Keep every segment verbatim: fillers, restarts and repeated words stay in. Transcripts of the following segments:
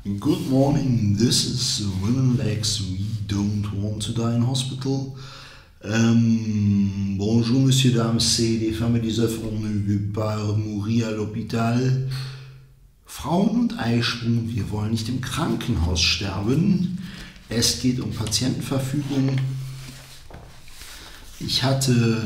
Good morning, this is Women Legs. We don't want to die in hospital. Euh, bonjour, monsieur, dames, c'est les femmes des œuvres, on ne veut pas mourir à l'hôpital. Frauen und Eisprung, wir wollen nicht im Krankenhaus sterben. Es geht um Patientenverfügung. Ich hatte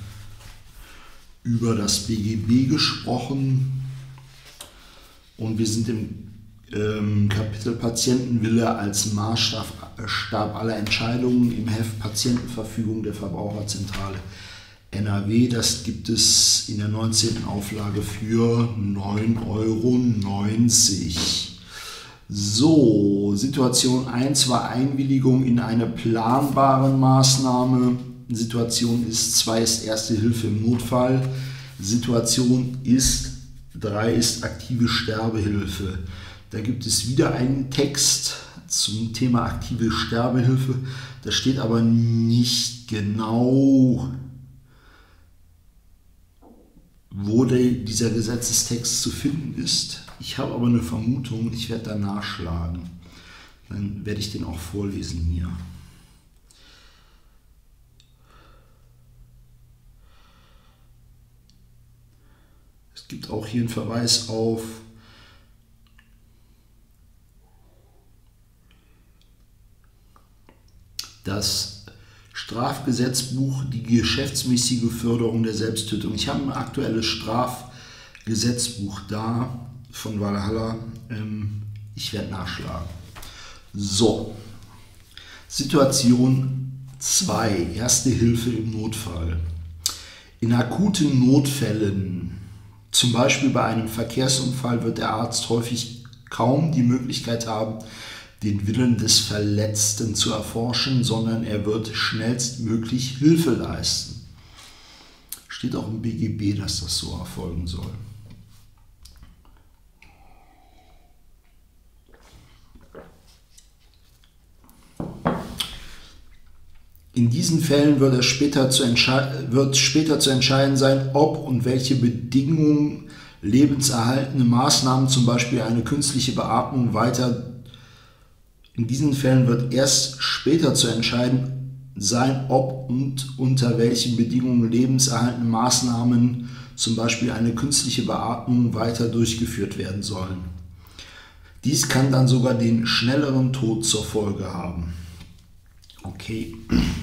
über das B G B gesprochen und wir sind im ähm, Kapitel Patientenwille als Maßstab Stab aller Entscheidungen im Heft Patientenverfügung der Verbraucherzentrale N R W. Das gibt es in der neunzehnten Auflage für neun Euro neunzig. So, Situation eins war Einwilligung in eine planbare Maßnahme. Situation ist zwei ist Erste Hilfe im Notfall. Situation ist drei ist aktive Sterbehilfe. Da gibt es wieder einen Text zum Thema aktive Sterbehilfe. Da steht aber nicht genau, wo der, dieser Gesetzestext zu finden ist. Ich habe aber eine Vermutung, ich werde da nachschlagen. Dann werde ich den auch vorlesen hier. Es gibt auch hier einen Verweis auf das Strafgesetzbuch, die geschäftsmäßige Förderung der Selbsttötung. Ich habe ein aktuelles Strafgesetzbuch da von Valhalla. Ich werde nachschlagen. So, Situation zwei, Erste Hilfe im Notfall. In akuten Notfällen, zum Beispiel bei einem Verkehrsunfall, wird der Arzt häufig kaum die Möglichkeit haben, den Willen des Verletzten zu erforschen, sondern er wird schnellstmöglich Hilfe leisten. Steht auch im B G B, dass das so erfolgen soll. In diesen Fällen wird es später zu, wird später zu entscheiden sein, ob und welche Bedingungen lebenserhaltende Maßnahmen, zum Beispiel eine künstliche Beatmung, weiter In diesen Fällen wird erst später zu entscheiden sein, ob und unter welchen Bedingungen lebenserhaltende Maßnahmen, zum Beispiel eine künstliche Beatmung, weiter durchgeführt werden sollen. Dies kann dann sogar den schnelleren Tod zur Folge haben. Okay.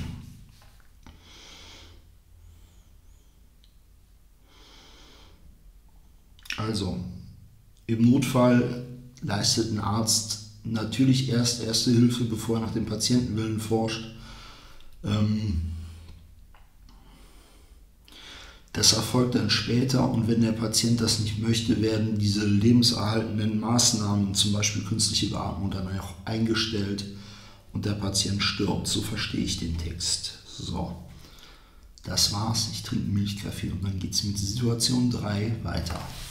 Also, im Notfall leistet ein Arzt natürlich erst Erste Hilfe, bevor er nach dem Patientenwillen forscht. Das erfolgt dann später, und wenn der Patient das nicht möchte, werden diese lebenserhaltenden Maßnahmen, zum Beispiel künstliche Beatmung, dann auch eingestellt und der Patient stirbt. So verstehe ich den Text. So, das war's. Ich trinke Milchkaffee und dann geht es mit Situation drei weiter.